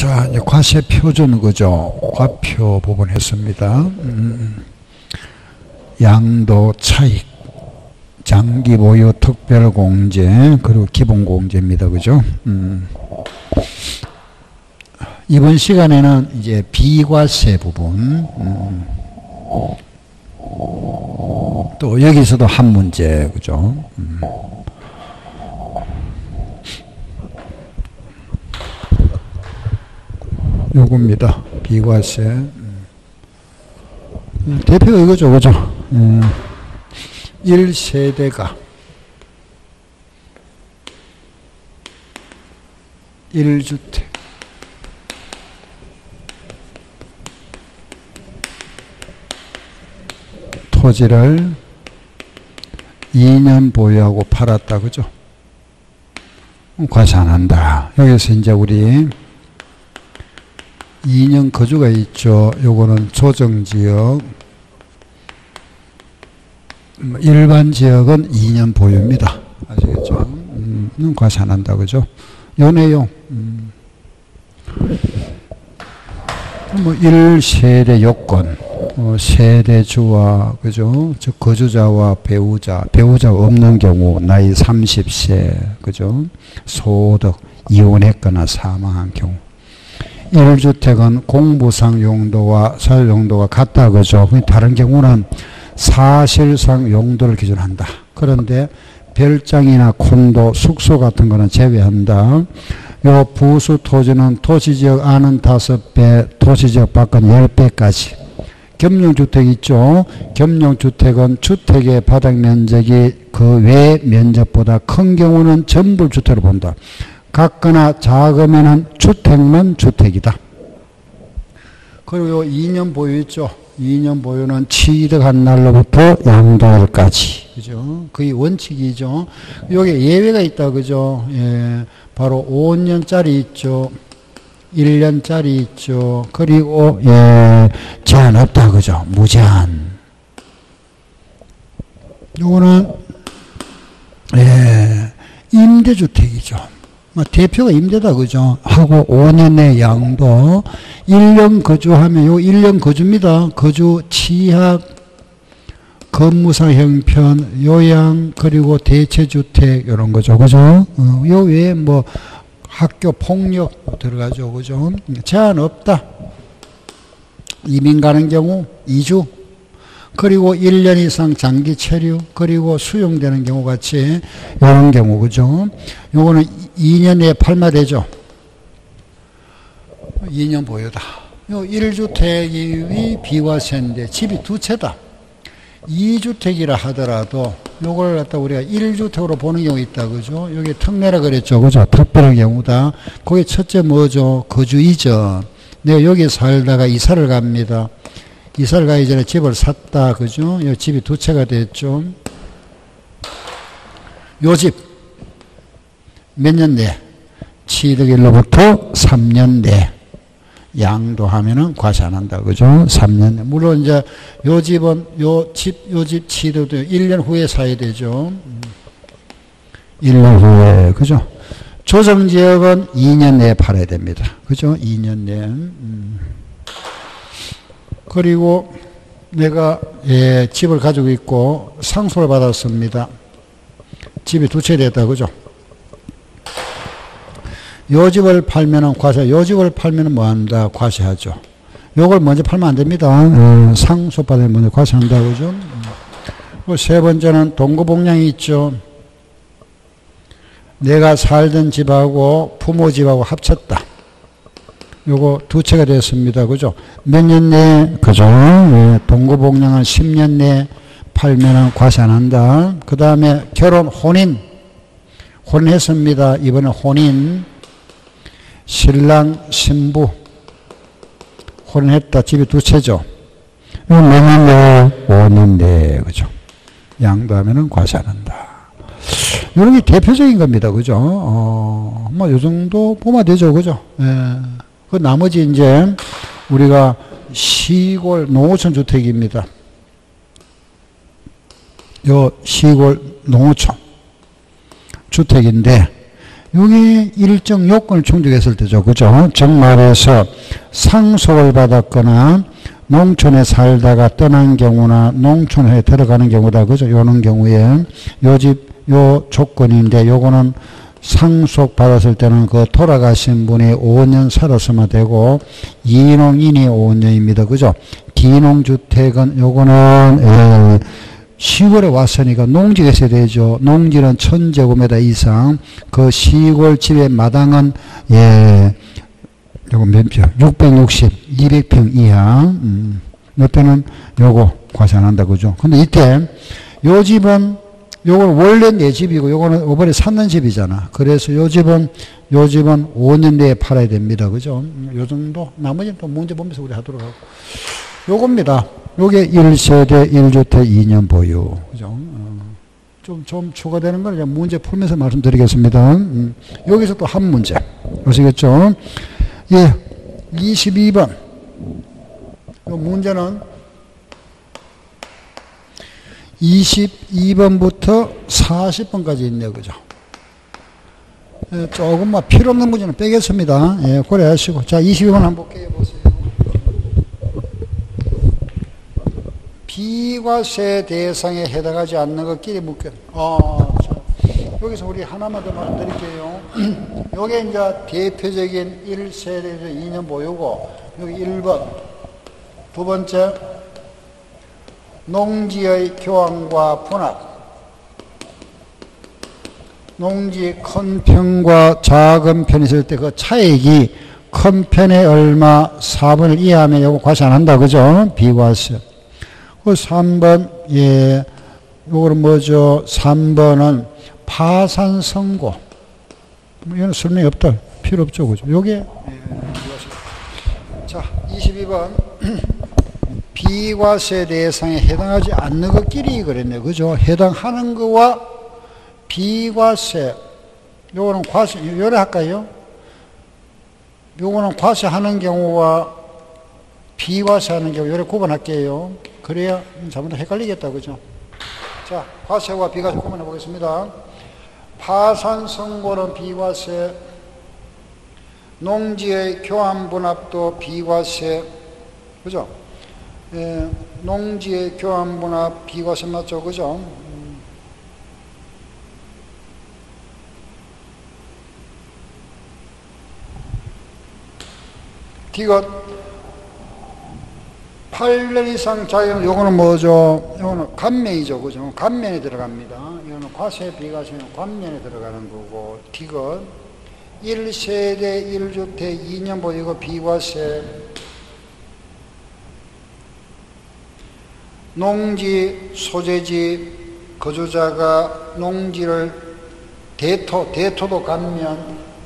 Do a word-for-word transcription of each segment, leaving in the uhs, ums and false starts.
자, 이제 과세 표준 그죠? 과표 부분 했습니다. 음, 양도 차익, 장기 보유 특별 공제, 그리고 기본 공제입니다. 그죠? 음. 이번 시간에는 이제 비과세 부분, 음. 또 여기서도 한 문제, 그죠? 음. 요겁니다. 비과세. 음. 대표가 이거죠, 그죠? 음. 일 세대가 일 주택 토지를 이 년 보유하고 팔았다, 그죠? 과세 안 한다. 여기서 이제 우리 이 년 거주가 있죠. 요거는 조정지역, 일반 지역은 이 년 보유입니다. 아시겠죠? 음, 과세 안 한다, 그죠? 요 내용, 음. 뭐, 일 세대 요건, 어, 세대주와, 그죠? 즉, 거주자와 배우자, 배우자 없는 경우, 나이 삼십 세, 그죠? 소득, 이혼했거나 사망한 경우. 일 주택은 공부상 용도와 사유 용도가 같다, 그죠? 다른 경우는 사실상 용도를 기준한다. 그런데 별장이나 콘도, 숙소 같은 거는 제외한다. 요 부수 토지는 도시지역 안은 다섯 배, 도시지역 밖은 열 배까지. 겸용주택 있죠? 겸용주택은 주택의 바닥 면적이 그 외 면적보다 큰 경우는 전부 주택으로 본다. 같거나 작으면은 주택만 주택이다. 그리고 요 이 년 보유 있죠? 이 년 보유는 취득한 날로부터 양도일까지. 그죠? 그게 원칙이죠. 여기 예외가 있다. 그죠? 예. 바로 오 년짜리 있죠. 일 년짜리 있죠. 그리고, 예. 제한 없다. 그죠? 무제한. 요거는, 예. 임대주택이죠. 대표가 임대다, 그죠? 하고 오 년 내 양도, 일 년 거주하면, 요 일 년 거주입니다. 거주, 취약, 건무사 형편, 요양, 그리고 대체주택, 요런 거죠. 그죠? 어, 요 외에 뭐, 학교 폭력 들어가죠. 그죠? 제한 없다. 이민 가는 경우, 이 주. 그리고 일 년 이상 장기 체류, 그리고 수용되는 경우 같이, 이런 경우, 그죠? 요거는 이 년 내에 팔마되죠? 이 년 보유다. 요 일 주택이 비과세인데 집이 두 채다. 이 주택이라 하더라도 요걸 갖다 우리가 일 주택으로 보는 경우 있다, 그죠? 여기 특례라 그랬죠, 그죠? 특별한 경우다. 거기 첫째 뭐죠? 거주 이전. 내가 여기 살다가 이사를 갑니다. 이사를 가기 전에 집을 샀다, 그죠? 이 집이 두 채가 됐죠. 요 집, 몇 년 내? 취득일로부터 삼 년 내. 양도하면은 과세 안 한다, 그죠? 삼 년 내. 물론 이제 요 집은, 요 집, 요 집 취득도 일 년 후에 사야 되죠. 일 년 후에, 그죠? 조정지역은 이 년 내에 팔아야 됩니다. 그죠? 이 년 내에. 음. 그리고 내가 예, 집을 가지고 있고 상속을 받았습니다. 집이 두 채 됐다, 그죠? 요 집을 팔면은 과세, 요 집을 팔면은 뭐 한다? 과세하죠. 요걸 먼저 팔면 안 됩니다. 음, 상속받으면 먼저 과세한다, 그죠? 음. 세 번째는 동거복량이 있죠. 내가 살던 집하고 부모 집하고 합쳤다. 요거 두 채가 됐습니다. 그죠? 몇 년 내에, 그죠? 예, 동거복량은 십 년 내에 팔면은 과세 안 한다. 그 다음에 결혼, 혼인. 혼인했습니다. 이번에 혼인. 신랑, 신부. 혼인했다. 집이 두 채죠. 몇 년 내에? 오 년 내에. 그죠? 양도하면은 과세 안 한다. 이런 게 대표적인 겁니다. 그죠? 어, 뭐, 요 정도 보면 되죠. 그죠? 예. 그 나머지 이제 우리가 시골 농어촌 주택입니다. 요 시골 농어촌 주택인데 여기 일정 요건을 충족했을 때죠. 그죠? 즉 말해서 상속을 받았거나 농촌에 살다가 떠난 경우나 농촌에 들어가는 경우다. 그죠? 요런 경우에 요 집, 요 조건인데 요거는 상속 받았을 때는 그 돌아가신 분이 오 년 살았으면 되고 이농인이 오 년입니다. 그죠? 기농주택은 요거는 에, 시골에 왔으니까 농지가 있어야 되죠. 농지는 천 제곱미터 이상, 그 시골 집의 마당은 예, 요거 몇 평? 육백육십, 이백 평 이하. 음, 이때는 요거 과세한다. 그죠? 근데 이때 요 집은 요건 원래 내 집이고 요거는 이번에 샀는 집이잖아. 그래서 요 집은 요 집은 오 년 내에 팔아야 됩니다. 그죠? 요 정도. 나머지는 또 문제 보면서 우리 하도록 하고. 요겁니다. 요게 일 세대 일 주택 이 년 보유. 그죠? 어, 좀, 좀 추가되는 걸 이제 문제 풀면서 말씀드리겠습니다. 음, 여기서 또 한 문제. 아시겠죠? 예. 이십이 번. 요 문제는 이십이 번부터 사십 번까지 있네요. 그죠? 예, 조금만 필요 없는 문제는 빼겠습니다. 예, 고려하시고. 자, 이십이 번 한번 볼게요. 보세요. 비과세 대상에 해당하지 않는 것끼리 묶여. 어, 자, 여기서 우리 하나만 더 말씀드릴게요. 요게 이제 대표적인 일 세대 이 년 보유고, 여기 일 번. 두 번째, 농지의 교환과 분합. 농지 큰 편과 작은 편이 있을 때 그 차액이 큰 편에 얼마 사분의 일 이하면 요거 과세 안 한다. 그죠? 비과세. 그 삼 번, 예, 요거는 뭐죠? 삼 번은 파산 선고. 이거는 설명이 없다. 필요 없죠. 그죠? 요게, 예, 자, 이십이 번. 비과세 대상에 해당하지 않는 것끼리 그랬네요. 그죠? 해당하는 거와 비과세. 요거는 과세, 요래 할까요? 요거는 과세하는 경우와 비과세하는 경우, 요래 구분할게요. 그래야 잘못 헷갈리겠다. 그죠? 자, 과세와 비과세 구분해 보겠습니다. 파산 선고는 비과세, 농지의 교환 분합도 비과세. 그죠? 예, 농지의 교환 분합 비과세 맞죠? 그죠? 음. 디귿 팔 년 이상 자연, 요거는 뭐죠? 요거는 감면이죠. 그죠? 감면에 들어갑니다. 이거는 과세, 비과세는 감면에 들어가는 거고, 디귿 일 세대 일 주택 이 년 보유고 비과세, 농지, 소재지, 거주자가 농지를 대토, 대토도 감면,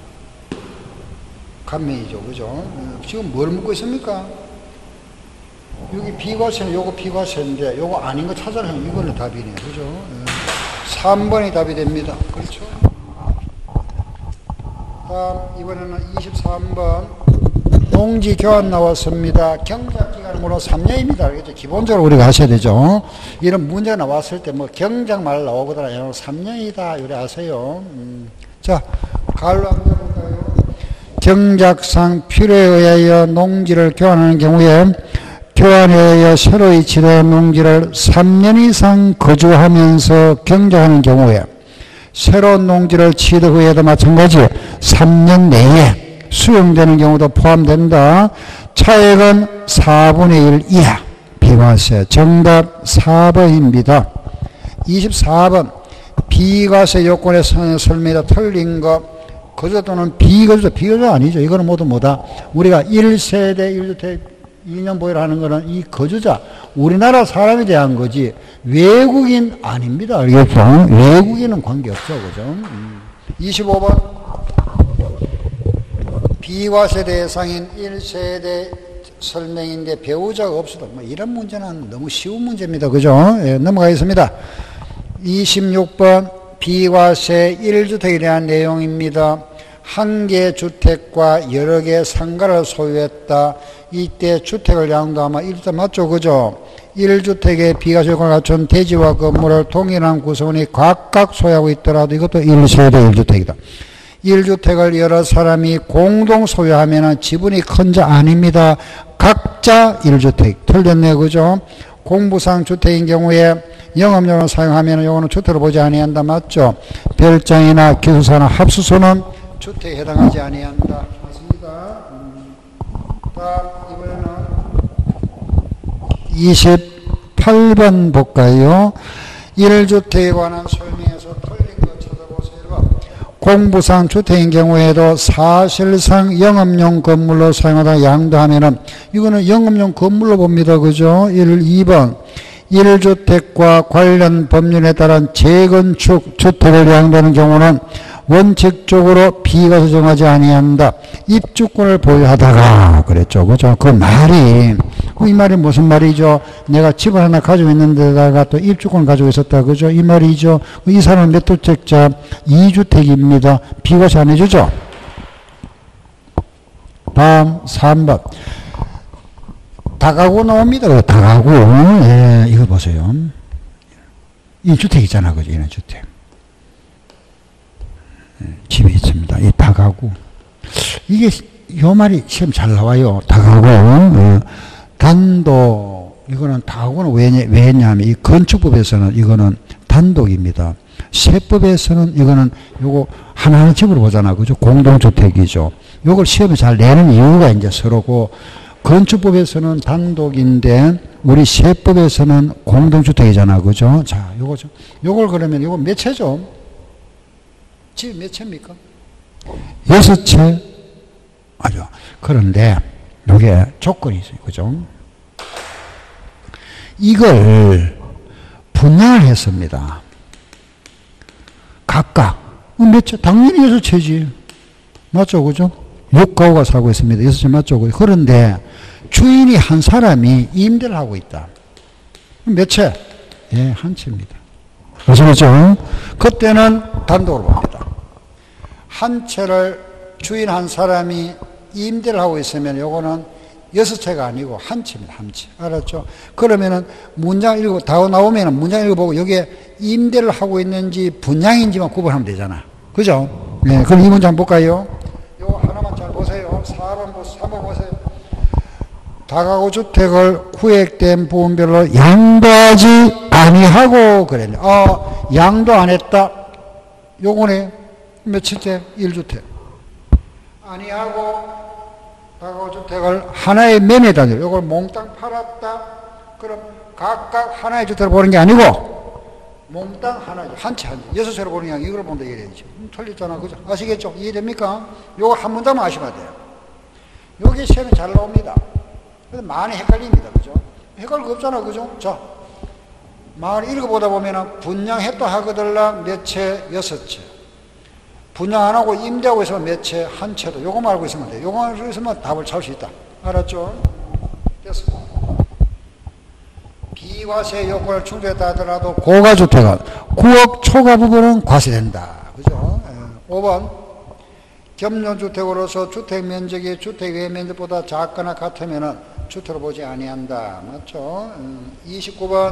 감면이죠. 그죠? 지금 뭘 묻고 있습니까? 여기 비과세는 요거 비과세인데 요거 아닌 거 찾아라. 이거는 답이네요. 그죠? 삼 번이 답이 됩니다. 그렇죠? 다음 이번에는 이십삼 번 농지 교환 나왔습니다. 경작기간으로 삼 년입니다. 알겠죠? 기본적으로 우리가 하셔야 되죠. 이런 문제가 나왔을 때 뭐 경작 말 나오거나 삼 년이다. 이래 아세요. 음. 자, 가을로 한번 볼까요? 경작상 필요에 의하여 농지를 교환하는 경우에 교환에 의하여 새로 이치된 농지를 삼 년 이상 거주하면서 경작하는 경우에 새로운 농지를 취득 후에도 마찬가지 삼 년 내에 수용되는 경우도 포함된다. 차액은 사분의 일 이하 비과세. 정답 사 번입니다. 이십사 번 비과세 요건에 설명이 틀린 거 거주 또는 비거주, 비거주 아니죠. 이거는 모두 뭐다? 우리가 일 세대 일 주택 이 년 보유를 하는 거는 이 거주자, 우리나라 사람에 대한 거지 외국인 아닙니다. 알겠죠? 외국인은 관계없죠. 그죠? 음. 이십오 번 비과세 대상인 일 세대 설명인데 배우자가 없어도 뭐 이런 문제는 너무 쉬운 문제입니다. 그죠? 예, 넘어가겠습니다. 이십육 번 비과세 일 주택에 대한 내용입니다. 한 개 주택과 여러 개 상가를 소유했다. 이때 주택을 양도하면 일 주택 맞죠? 그죠? 일 주택의 비과세 요건을 갖춘 대지와 건물을 동일한 구성원이 각각 소유하고 있더라도 이것도 일 세대 일 주택이다. 일 주택을 여러 사람이 공동 소유하면 지분이 큰 자 아닙니다. 각자 일 주택. 틀렸네, 그죠? 공부상 주택인 경우에 영업용으로 사용하면 요거는 주택으로 보지 아니한다. 맞죠? 별장이나 기숙사나 합수소는 주택에 해당하지 아니한다. 맞습니다. 음. 다음 이번에는 이십팔 번 볼까요? 일 주택에 관한 설명에서 틀린 거 찾아보세요. 공부상 주택인 경우에도 사실상 영업용 건물로 사용하다 양도하면은 이거는 영업용 건물로 봅니다. 그죠? 이 번 일 주택과 관련 법률에 따른 재건축 주택을 양도하는 경우는 원칙적으로 비과세 정하지 아니한다. 입주권을 보유하다가 그랬죠. 그죠? 그 말이 이 말이 무슨 말이죠? 내가 집을 하나 가지고 있는데다가 또 입주권을 가지고 있었다. 그죠? 이 말이죠. 이 사람은 몇 주택자? 이 주택입니다. 비과세 안 해주죠? 다음 삼 번. 다가구 나옵니다. 다가구. 예, 이거 보세요. 이 주택 있잖아. 그죠? 이런 주택. 집이 있습니다. 이 다가구. 이게, 요 말이 시험 잘 나와요. 다가구. 어, 단독. 이거는 다가구는 왜, 왜냐하면 이 건축법에서는 이거는 단독입니다. 세법에서는 이거는 요거 하나하나 집으로 보잖아. 그죠? 공동주택이죠. 요걸 시험에 잘 내는 이유가 이제 서로고, 건축법에서는 단독인데, 우리 세법에서는 공동주택이잖아. 그죠? 자, 요거, 요걸 그러면 요거 몇 채죠? 집이 몇 채입니까? 여섯 채. 아주. 그런데, 요게 조건이 있어요. 그죠? 이걸 분양을 했습니다. 각각. 몇 채? 당연히 여섯 채지. 맞죠? 그죠? 육 가구가 살고 있습니다. 여섯 채 맞죠? 그런데 주인이 한 사람이 임대를 하고 있다. 몇 채? 예, 한 채입니다. 아시겠죠? 그때는 단독으로 봅니다. 한 채를 주인 한 사람이 임대를 하고 있으면 요거는 여섯 채가 아니고 한 채입니다. 한 채. 알았죠? 그러면은 문장 읽고 다 나오면은 문장 읽어보고 여기에 임대를 하고 있는지 분양인지만 구분하면 되잖아. 그죠? 네. 그럼 이 문장 볼까요? 요거 하나만 잘 보세요. 사 번 보세요. 삼 번 보세요. 다가구 주택을 후액된 부분별로 양도하지 아니하고 그랬네. 아, 양도 안 했다. 요거네. 며칠째? 일 주택. 아니하고 다가구 주택을 하나의 매매단위로 요걸 몽땅 팔았다. 그럼 각각 하나의 주택을 보는 게 아니고 몽땅 하나죠. 한 채, 한 채. 여섯 채로 보는 게 아니고 이걸 본다 이래야지. 음, 틀렸잖아. 그죠? 아시겠죠? 이해됩니까? 요거 한 문장만 아시면 돼요. 요게 시험에 잘 나옵니다. 그래서 많이 헷갈립니다. 그죠? 헷갈릴 거 없잖아. 그죠? 자, 말 읽어보다 보면은 분양했다 하거들라 몇 채? 여섯 채. 분양 안 하고 임대하고 있으면 몇 채? 한 채도. 요거만 알고 있으면 돼요. 요거만 알고 있으면 답을 찾을 수 있다. 알았죠? 됐습니다. 비과세 요건을 충족했다 하더라도 고가주택은 구억 초과 부분은 과세된다. 그죠? 오 번. 겸용주택으로서 주택면적이 주택외 면적보다 작거나 같으면 주택으로 보지 아니한다. 맞죠? 이십구 번.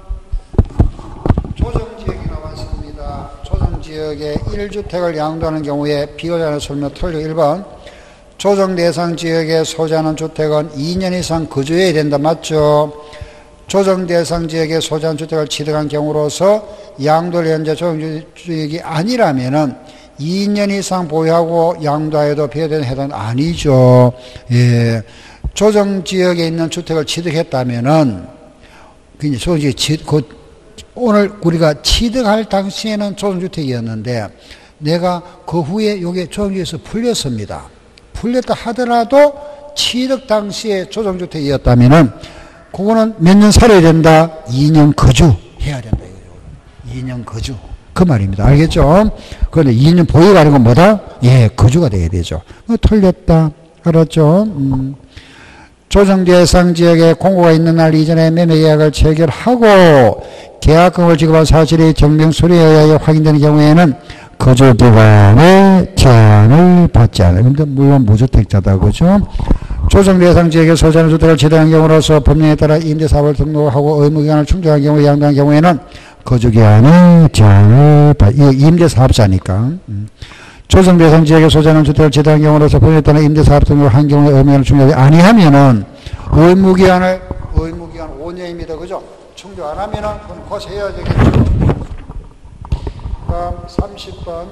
조정지역이 나왔습니다. 조정지역에 일 주택을 양도하는 경우에 비과세는 설명 틀려. 일 번. 조정대상 지역에 소지하는 주택은 이 년 이상 거주해야 된다. 맞죠? 조정대상 지역에 소지한 주택을 취득한 경우로서 양도를 현재 조정지역이 아니라면은 이 년 이상 보유하고 양도하여도 비과세는 해당 아니죠. 예. 조정지역에 있는 주택을 취득했다면은, 그 조정지역, 그 오늘 우리가 취득할 당시에는 조정주택이었는데, 내가 그 후에 요게 조정지역에서 풀렸습니다. 풀렸다 하더라도 취득 당시에 조정주택이었다면은, 그거는 몇 년 살아야 된다? 이 년 거주해야 된다. 이 년 거주. 그 말입니다. 알겠죠? 그런데 이 년 보유가 아니고 뭐다? 예, 거주가 돼야 되죠. 틀렸다. 알았죠? 음. 조정대상 지역에 공고가 있는 날 이전에 매매계약을 체결하고 계약금을 지급한 사실이 정명서류에 의하여 확인되는 경우에는 거주기간의 제한을 받지 않습니다. 물론 무주택자다. 그죠? 조정대상 지역에 소지하는 주택을 취득한 경우로서 법령에 따라 임대사업을 등록하고 의무기간을 충족한 경우 양도한 경우에는 거주기한의 제한을 받, 임대사업자니까. 음. 조정 대상 지역에 소재하는 주택을 지정한 경우로서 본인에 따른 임대사업 등을 한 경우에 의무를 충족하지 아니하면은 의무기한을 의무기한 오 년입니다. 그죠? 충족 안 하면은 그건 과세해야 되겠죠. 다음 삼십 번.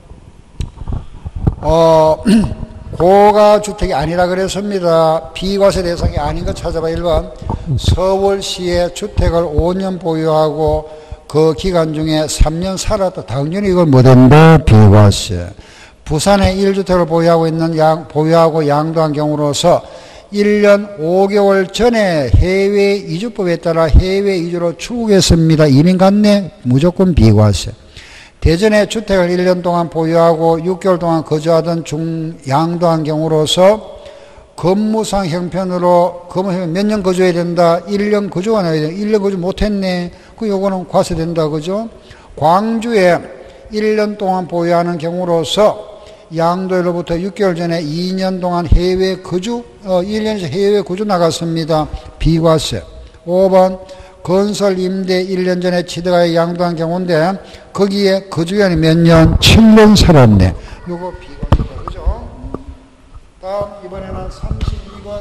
어, 고가주택이 아니라 그랬습니다. 비과세 대상이 아닌 거 찾아봐. 일 번. 서울시에 주택을 오 년 보유하고 그 기간 중에 삼 년 살았다. 당연히 이걸 뭐 된다? 비과세. 부산에 일 주택을 보유하고 있는 양, 보유하고 양도한 경우로서 일 년 오 개월 전에 해외 이주법에 따라 해외 이주로 출국했습니다. 이민 갔네? 무조건 비과세. 대전에 주택을 일 년 동안 보유하고 육 개월 동안 거주하던 중 양도한 경우로서 근무상 형편으로 근무상 몇 년 거주해야 된다? 일 년 거주가 나야 돼. 일 년 거주 못했네. 그 요거는 과세된다. 그죠? 광주에 일 년 동안 보유하는 경우로서 양도일로부터 육 개월 전에 이 년 동안 해외 거주, 어, 일 년에서 해외 거주 나갔습니다. 비과세. 오 번. 건설 임대 일 년 전에 취득하여 양도한 경우인데 거기에 거주기간이 몇 년? 칠 년 살았네. 요거 비과세다. 그죠? 다음 이번에는 삼십이 번.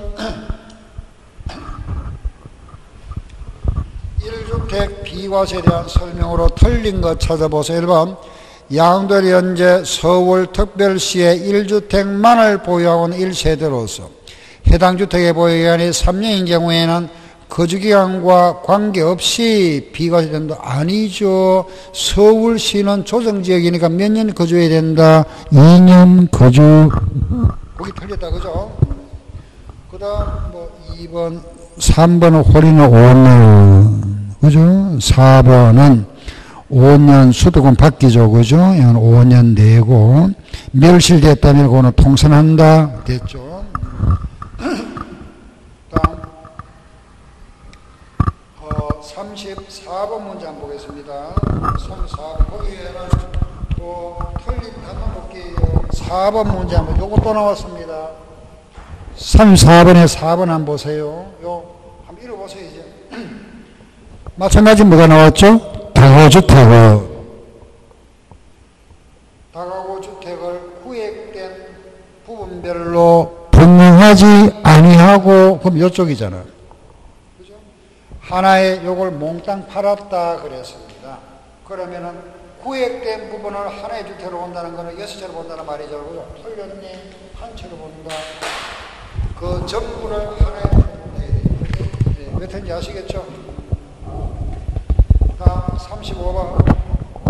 일 주택 비과세에 대한 설명으로 틀린 것 찾아보세요. 일 번. 양도일 현재 서울특별시에 일 주택만을 보유하고 있는 일 세대로서 해당 주택의 보유기간이 삼 년인 경우에는 거주기간과 관계없이 비과세 된다. 아니죠. 서울시는 조정지역이니까 몇 년 거주해야 된다? 이 년 거주. 거기 틀렸다. 그죠? 그 다음 뭐 이 번, 삼 번은 홀인은 오 년. 그죠? 사 번은 오 년 수도권 바뀌죠. 그죠? 이건 오 년 내고 멸실됐다면 그거는 통선한다. 됐죠? 다음 어, 삼십사 번 문제 한번 보겠습니다. 삼십사 번 거기에는 또 틀린 한번 볼게요. 사 번 문제 한번 요거 또 나왔습니다. 삼십사 번에 사 번 한번 보세요. 요 한번 읽어보세요. 이제 마찬가지 뭐가 나왔죠? 다가구주택을 다가구주택을 구획된 부분별로 분명하지 아니하고 그럼 이쪽이잖아. 그죠? 하나에 요걸 몽땅 팔았다 그랬습니다. 그러면은 구획된 부분을 하나의 주택으로 본다는 거는 여섯 채로 본다는 말이죠. 그죠? 틀렸니? 한 채로 본다. 그 전부를 하나의 주택으로 본다. 네, 몇 회인지 아시겠죠? 다음 삼십오 번.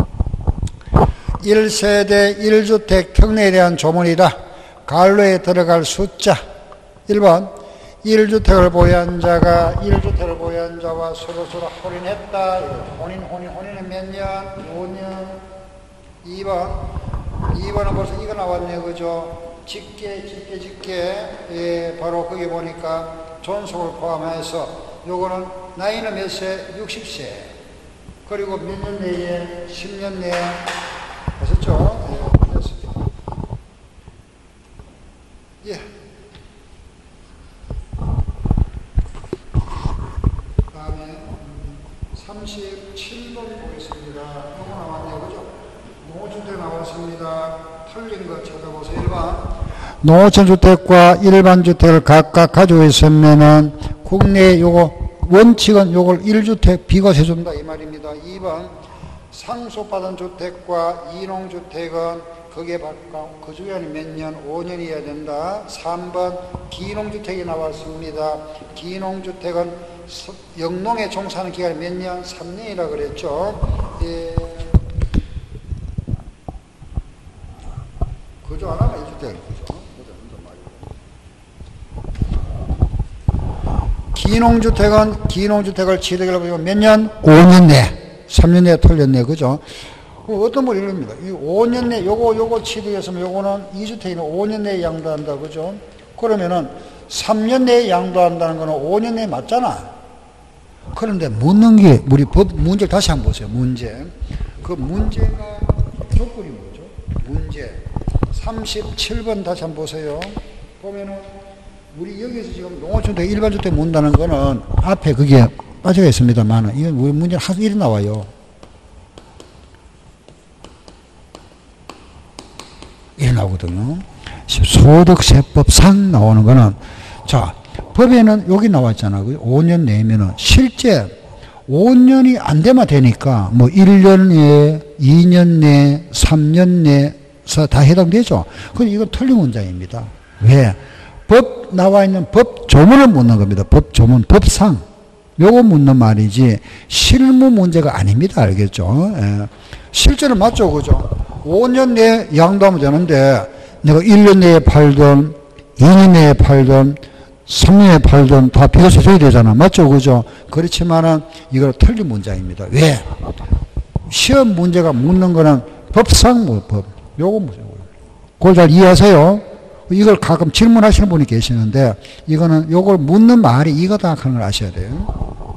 일 세대 일 주택 특례에 대한 조문이다. 갈로에 들어갈 숫자. 일 번. 일 주택을 보유한 자가 일 주택을 보유한 자와 서로 서로 혼인했다. 혼인, 혼인, 혼인은 몇 년? 오 년. 이 번. 이 번은 벌써 이거 나왔네요. 그죠? 직계, 직계, 직계. 예, 바로 거기 보니까 존속을 포함해서 요거는 나이는 몇 세? 육십 세. 그리고 몇 년 내에? 십 년 내에. 아셨죠? 예, 됐습니다. 예. 다음에 삼십칠 번 보겠습니다. 이거 나왔네요. 그죠? 농어주택 나왔습니다. 틀린 거 찾아보세요. 일 번. 농어촌주택과 일반주택을 각각 가지고 있으면은 국내 요거 원칙은 요걸 일 주택 비과세 준다 이 말입니다. 이 번. 상속받은 주택과 이농주택은 거기에 거주기간이 몇 년? 오 년이어야 된다. 삼 번. 기농주택이 나왔습니다. 기농주택은 영농에 종사하는 기간이 몇 년? 삼 년이라 그랬죠. 예. 거주 안 하면 이 주택. 기농주택은 기농주택을 취득을 보면 몇 년? 오 년 내. 삼 년 내에 털렸네. 그죠? 어떤 분이 이럽니다. 이 오 년 내, 요거, 요거 취득했으면 요거는 이 주택이는 오 년 내에 양도한다. 그죠? 그러면은 삼 년 내에 양도한다는 거는 오 년 내에 맞잖아. 그런데 묻는 게, 우리 법 문제를 다시 한번 보세요. 문제. 그 문제가 조건이 뭐죠? 문제. 삼십칠 번 다시 한번 보세요. 보면은 우리 여기서 지금 농어주택, 일반주택 문다는 거는 앞에 그게 빠져 있습니다만, 이건 우리 문제는 한 일이 나와요. 나오거든요. 소득세법상 나오는 거는, 자, 법에는 여기 나왔잖아. 오 년 내면은 실제 오 년이 안 되면 되니까 뭐 일 년 내에, 이 년 내에, 삼 년 내에서 다 해당되죠. 그럼 이건 틀린 문장입니다. 왜? 법 나와 있는 법 조문을 묻는 겁니다. 법 조문, 법상. 요거 묻는 말이지 실무 문제가 아닙니다. 알겠죠? 예. 실제로 맞죠? 그죠? 오 년 내에 양도하면 되는데 내가 일 년 내에 팔던, 이 년 내에 팔던, 삼 년에 팔던 다 비교세 줘야 되잖아. 맞죠? 그죠? 그렇지만은 이걸 틀린 문장입니다. 왜? 시험 문제가 묻는 거는 법상 뭐 법. 요거 문제고요. 그걸 잘 이해하세요. 이걸 가끔 질문하시는 분이 계시는데 이거는 요걸 묻는 말이 이거다 하는 걸 아셔야 돼요.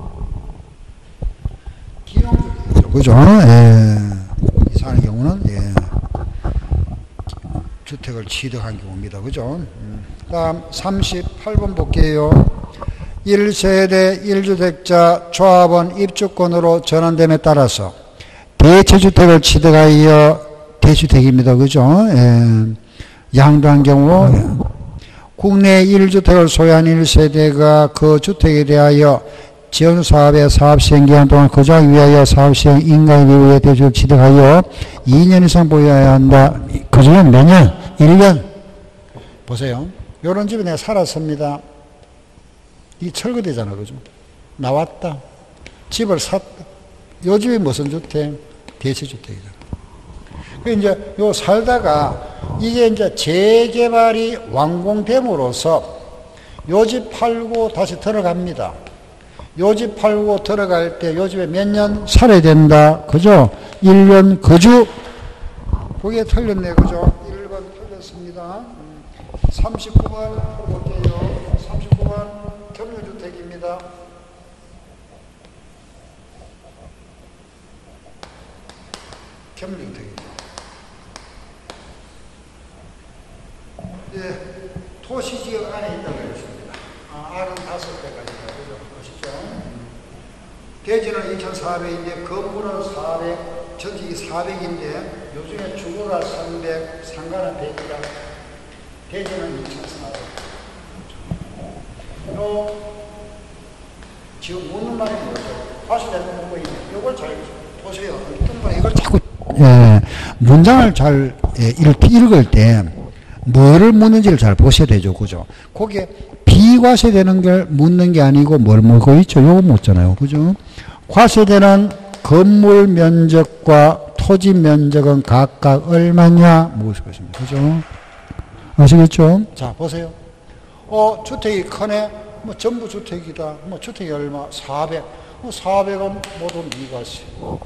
기능적이죠. 그죠? 예. 이상한 경우는 예. 주택을 취득한 경우입니다. 그죠? 음. 다음 삼십팔 번 볼게요. 일 세대 일 주택자 조합원 입주권으로 전환됨에 따라서 대체주택을 취득하여 대주택입니다. 그죠? 예. 양도한 경우 예. 국내 일 주택을 소유한 일 세대가 그 주택에 대하여 지원사업의 사업시행 기간 동안 거주하기 위하여 사업시행 인가에 의해 대주택을 취득하여 이 년 이상 보유해야 한다. 거주는 몇 년? 일 년. 보세요. 요런 집에 내가 살았습니다. 이 철거되잖아. 그죠? 나왔다. 집을 샀다. 요 집이 무슨 주택? 대체주택이잖아. 그 이제 요 살다가 이게 이제 재개발이 완공됨으로써 요 집 팔고 다시 들어갑니다. 요 집 팔고 들어갈 때 요 집에 몇 년 살아야 된다. 그죠? 일 년 거주. 그게 틀렸네. 그죠? 일 번 틀렸습니다. 삼십구 번 볼게요. 삼십구 번 겸용주택입니다. 겸용주택입니다. 예, 도시지역 안에 있다고 했습니다. 아, R은 다섯 배까지다. 그죠? 보시죠. 대지는 이천사백인데, 건물은 사백, 전직이 사백인데, 요즘에 주거가 삼백, 상가는 백이다. 대지는 이천사백. 요, 지금 묻는 말이 뭐죠? 과시되는 부분이 이걸 잘 보세요. 이걸 자꾸, 예, 문장을 잘 예, 읽을 때, 뭐를 묻는지를 잘 보셔야 되죠. 그죠? 거기에 비과세되는 걸 묻는 게 아니고 뭘 묻고 있죠? 요거 묻잖아요. 그죠? 과세되는 건물 면적과 토지 면적은 각각 얼마냐? 묻을 것입니다. 그죠? 아시겠죠? 자, 보세요. 어, 주택이 크네? 뭐 전부 주택이다. 뭐 주택이 얼마? 사백. 뭐 사백은 모두 미과세.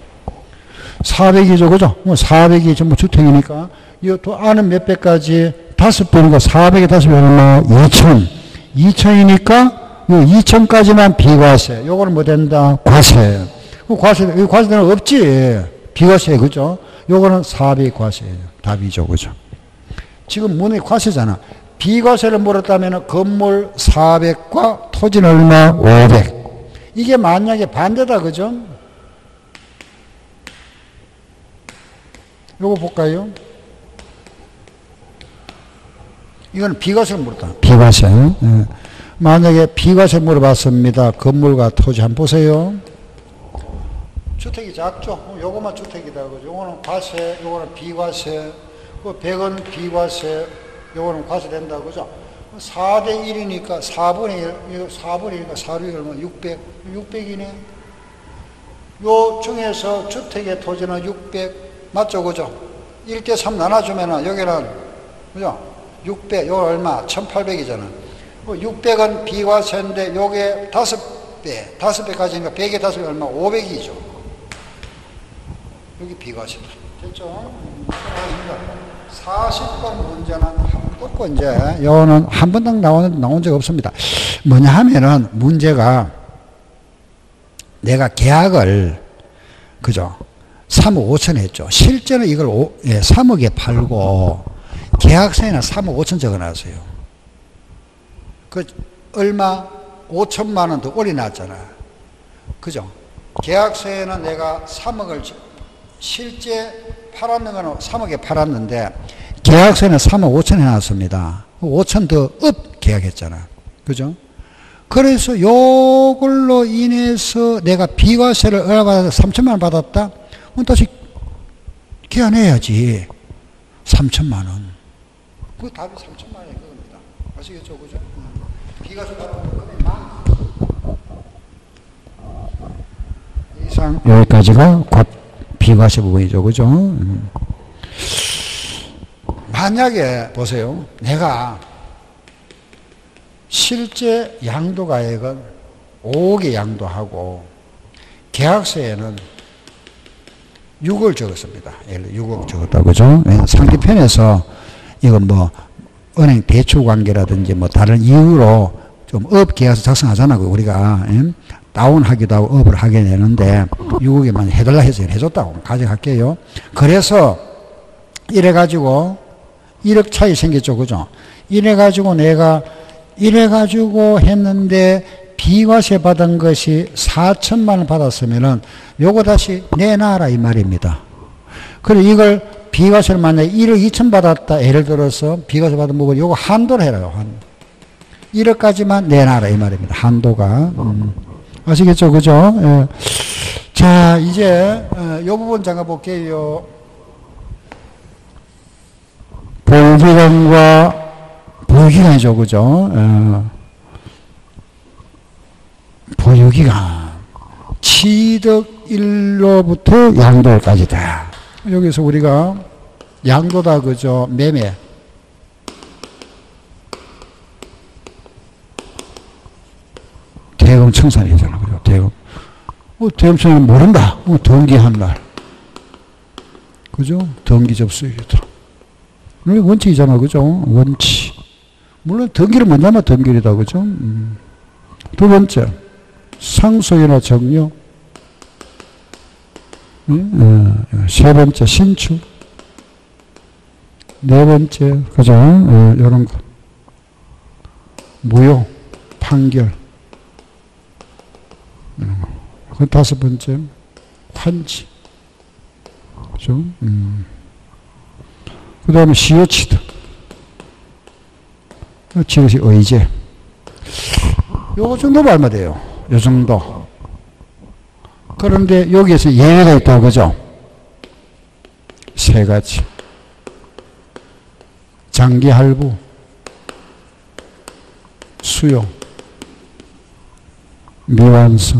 사백이죠. 그죠? 뭐 사백이 전부 주택이니까. 이 또 안은 몇 배까지? 다섯 배니까 사백에 다섯 배 얼마? 이천. 이천이니까 요 이천까지만 비과세. 요거는 뭐 된다? 과세. 과세, 이 과세는 없지. 비과세. 그죠? 요거는 사백 과세예요. 답이죠. 그죠? 지금 문의 과세잖아. 비과세를 물었다면 건물 사백과 토지는 얼마? 오백. 이게 만약에 반대다. 그죠? 요거 볼까요? 이건 비과세를 물었다. 비과세. 예. 만약에 비과세 물어봤습니다. 건물과 토지 한번 보세요. 주택이 작죠? 요거만 주택이다. 그죠? 요거는 과세, 요거는 비과세, 그 백은 비과세, 요거는 과세된다. 그죠? 사 대 일이니까 사분의 일, 사분의 일이니까 사분의 일 얼마? 육백. 육백이네. 요 중에서 주택의 토지는 육백. 맞죠? 그죠? 일 대 삼 나눠주면은 여기는, 그죠? 육백, 요거 얼마? 천팔백이잖아. 육백은 비과세인데, 요게 다섯 배, 다섯 배까지니까 백에 다섯 배 얼마? 오백이죠. 여기 비과세다. 됐죠? 사십 번 문제는 한 번, 이제, 요거는 한 번도 나온, 나온 적 없습니다. 뭐냐 하면은, 문제가 내가 계약을, 그죠? 삼억 오천 했죠. 실제로 이걸 오, 예, 삼억에 팔고, 계약서에는 삼억 오천 적어놨어요. 그, 얼마? 오천만 원 더 올려놨잖아. 그죠? 계약서에는 내가 삼억을, 실제 팔았는 거는 삼억에 팔았는데, 계약서에는 삼억 오천 해놨습니다. 오천 더 업 계약했잖아. 그죠? 그래서 요걸로 인해서 내가 비과세를 얼마 받아서 삼천만 원 받았다? 그럼 다시 계산해야지. 삼천만 원. 그 답이 삼천만 원이 그겁니다. 아시겠죠? 그죠? 비과세 받은 금액 만. 이상 여기까지가 과, 비과세 부분이죠. 그죠? 음. 만약에 보세요. 내가 실제 양도가액은 오억의 양도하고 계약서에는 육억을 적었습니다. 예를 들어 육억 적었다. 그죠? 상기편에서 이건 뭐 은행 대출 관계라든지 뭐 다른 이유로 좀 업 계약서 작성하잖아. 우리가 다운하기도 하고 업을 하게 되는데 육억에만 해달라 해서 해줬다고 가져갈게요. 그래서 이래가지고 일억 차이 생겼죠. 그죠? 이래가지고 내가 이래가지고 했는데 비과세 받은 것이 사천만 원 받았으면은 요거 다시 내놔라 이 말입니다. 그래 이걸 비과세를 만약에 일억 이천 받았다. 예를 들어서 비과세 받은 부분 요거 한도를 해라요. 한. 일억까지만 내놔라 이 말입니다. 한도가. 음. 아시겠죠? 그죠? 예. 자 이제 어, 요 부분 잠깐 볼게요. 보유기간과 보유기간이죠. 그죠? 어. 보유기간. 취득일로부터 양도일까지다. 여기서 우리가 양도다. 그죠? 매매. 대금 청산이잖아. 그죠? 대금. 뭐, 대금 청산은 모른다. 뭐, 등기한 날. 그죠? 등기 접수일이다. 원칙이잖아. 그죠? 원칙. 물론 등기를 먼저 하면 등기이다. 그죠? 음. 두 번째, 상속이나 정려. 음? 어, 세 번째, 신축. 네 번째, 그죠? 어, 이런 거. 무효, 판결. 이런 거. 그 다섯 번째, 환지. 그죠? 음. 그 다음에 시효취득. 지그시 의제. 요거 정도면 얼마 돼요? 요 정도. 그런데 여기에서 예외가 있다고 그죠? 세 가지. 장기 할부, 수용, 미완성.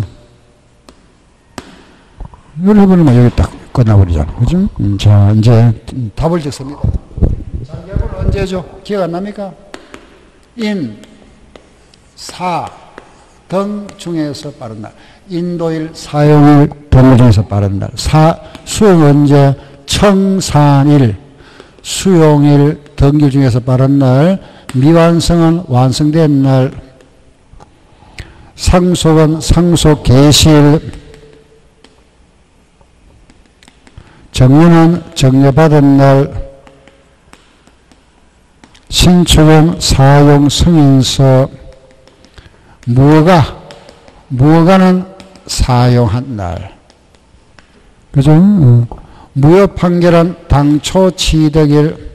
이걸 해보면 여기 딱 끝나버리잖아. 그죠? 음, 자, 이제 답을 적습니다. 장기 할부는 언제죠? 기억 안 납니까? 인, 사, 등 중에서 빠른 날. 인도일, 사용일, 등일 중에서 빠른 날. 사, 수용 언제? 청산일, 수용일, 등일 중에서 빠른 날. 미완성은 완성된 날. 상속은 상속 개시일. 정려는 정려받은 날. 신축은 사용 승인서. 무허가, 무허가는 사용한 날. 그죠? 어. 무효 판결은 당초 취득일.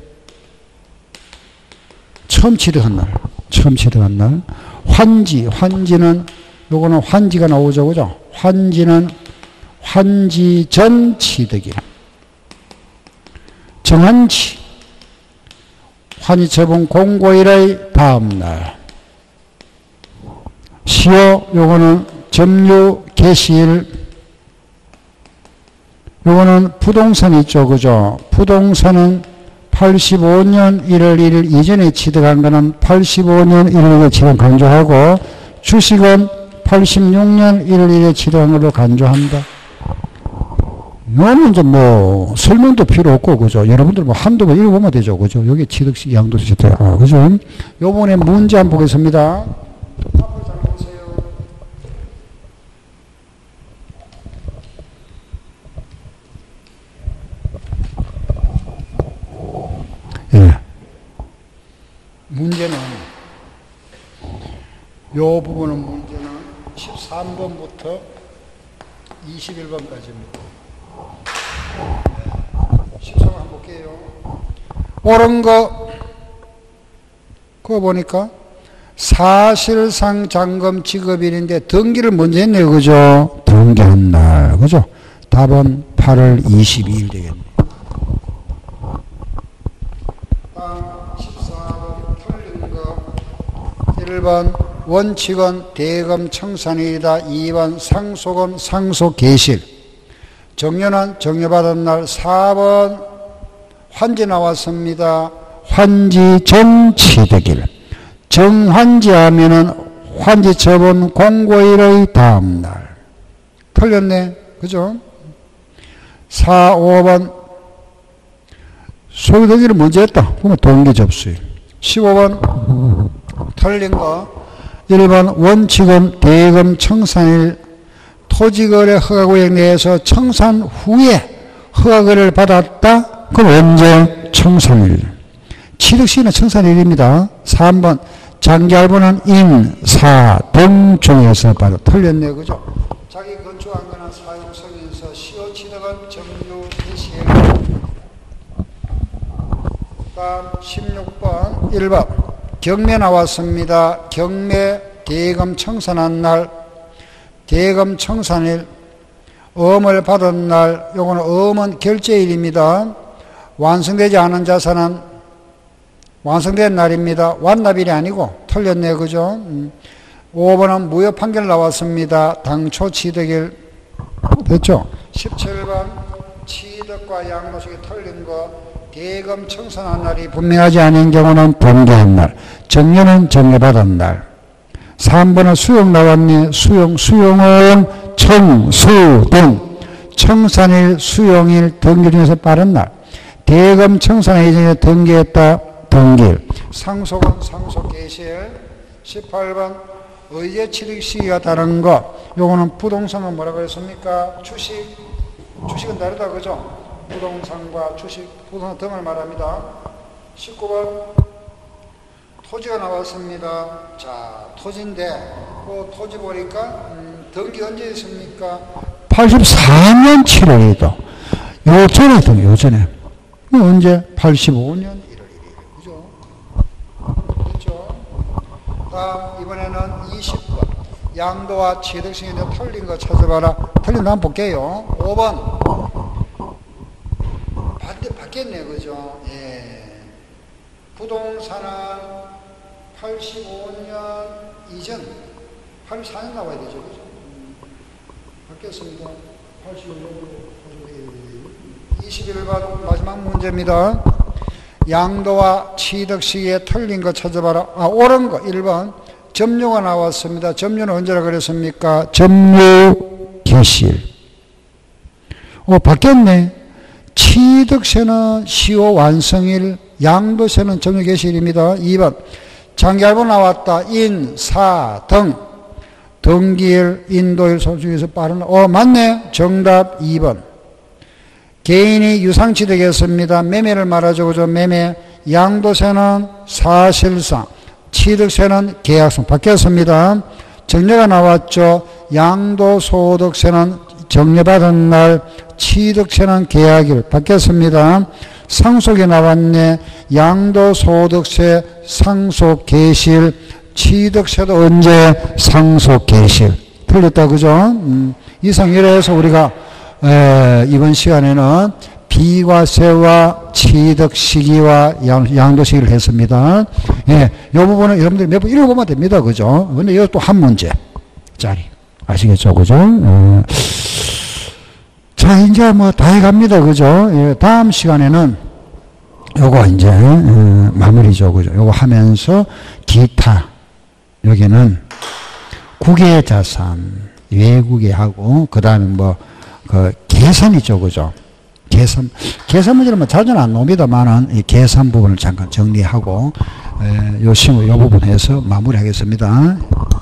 처음 취득한 날. 처음 취득한 날. 환지, 환지는, 요거는 환지가 나오죠. 그죠? 환지는 환지 전 취득일. 정한지, 환지 처분 공고일의 다음 날. 시효, 요거는 점유 개시일. 요거는 부동산 있죠. 그죠? 부동산은 팔십오 년 일월 일일 이전에 취득한 거는 팔십오 년 일월 일일에 취득 간주하고, 주식은 팔십육 년 일월 일일에 취득한 걸로 간주한다. 요거는 이제 뭐 설명도 필요 없고, 그죠? 여러분들 뭐 한두 번 읽어보면 되죠. 그죠? 여기 취득시 양도세 아, 그죠? 요 부분에 문제 한번 보겠습니다. 예. 문제는, 요 부분은 문제는 십삼 번부터 이십일 번까지입니다. 십삼 번 한번 볼게요. 옳은 거, 그거 보니까 사실상 잔금 지급일인데 등기를 먼저 했네, 그죠? 등기한 날, 그죠? 답은 팔월 이십이일 되겠네. 다음 십사 번 틀린 거. 일 번 원칙은 대금 청산일이다. 이 번 상속은 상속 개실. 정려는 정려받은 날. 사 번 환지 나왔습니다. 환지 전 취득일. 정환지 하면은 환지 처분 공고일의 다음 날. 틀렸네. 그죠? 사, 오 번 소유등기를 먼저 했다. 그러면 동기 접수일. 십오 번 틀린 거. 일 번 원칙은 대금 청산일. 토지거래 허가구역 내에서 청산 후에 허가거래를 받았다. 그럼 언제? 청산일. 취득시는 청산일입니다. 삼 번 장기할부는 인, 사, 등 중에서 바로 틀렸네. 그죠? 자기 건축한 거나 사용성에서 시효 취득은 정유 개시일. 다음 십육 번 일 번 경매 나왔습니다. 경매 대금 청산한 날, 대금 청산일, 엄을 받은 날. 요거는 엄은 결제일입니다. 완성되지 않은 자산은 완성된 날입니다. 완납일이 아니고 틀렸네. 그죠? 음. 오 번은 무효 판결 나왔습니다. 당초 취득일. 됐죠? 십칠 번 취득과 양도식이 틀린 거. 대금 청산한 날이 분명하지 않은 경우는 번개한 날. 정려는 정려받은 날. 삼 번은 수용 나왔네. 수용. 수용은 청, 수, 등. 청산일, 수용일, 등기 중에서 빠른 날. 대금 청산일 이전에 등기했다. 등기일. 상속은 상속 개시일. 십팔 번 의제 취득 시기가 다른 거. 요거는 부동산은 뭐라고 그랬습니까? 주식. 주식은 다르다. 그죠? 부동산과 주식, 부동산 등을 말합니다. 십구 번 토지가 나왔습니다. 자, 토지인데 그 토지 보니까 음, 등기 언제 했습니까? 팔십사 년 칠월이다. 요전에 등 요전에. 언제? 팔십오 년 일월 일일. 그죠? 됐죠? 다음 이번에는 이십 번 양도와 취득승인에 틀린 거 찾아봐라. 틀린 거 한번 볼게요. 오 번 반대 바뀌었네. 그죠? 예. 부동산은 팔십오 년 이전, 팔십사 년 나와야 되죠. 그죠? 음, 바뀌었습니다. 팔십오 년으로. 이십일 번 마지막 문제입니다. 양도와 취득 시기에 틀린 거 찾아봐라. 아, 옳은 거 일 번 점유가 나왔습니다. 점유는 언제라 그랬습니까? 점유 개시일. 어, 바뀌었네. 취득세는 시효 완성일, 양도세는 점유 개시일입니다. 이 번 장기할부 나왔다. 인, 사, 등. 등기일, 인도일, 소중에서 빠른. 어, 맞네. 정답 이 번. 개인이 유상취득했습니다. 매매를 말하죠. 그죠? 매매. 양도세는 사실상, 취득세는 계약성. 바뀌었습니다. 정례가 나왔죠. 양도소득세는 정례받은 날, 취득세는 계약일. 바뀌었습니다. 상속이 나왔네. 양도소득세 상속 개시일, 취득세도 언제? 상속 개시일. 틀렸다. 그죠? 음, 이상 이래서 우리가 에, 이번 시간에는 비과세와 취득 시기와 양, 양도 시기를 했습니다. 예, 이 부분은 여러분들이 몇 번 읽어보면 됩니다. 그죠? 근데 이거 또 한 문제 짜리. 아시겠죠? 그죠? 예. 자, 이제 뭐 다 해갑니다. 그죠? 예, 다음 시간에는 요거 이제, 예, 마무리죠. 그죠? 요거 하면서 기타. 여기는 국외 자산, 외국에 하고, 그 다음에 뭐, 그 계산이죠. 그죠? 계산, 계산 문제는 뭐 자주는 안 나옵니다만은 이 계산 부분을 잠깐 정리하고, 에, 요 시험, 요 부분 해서 마무리하겠습니다.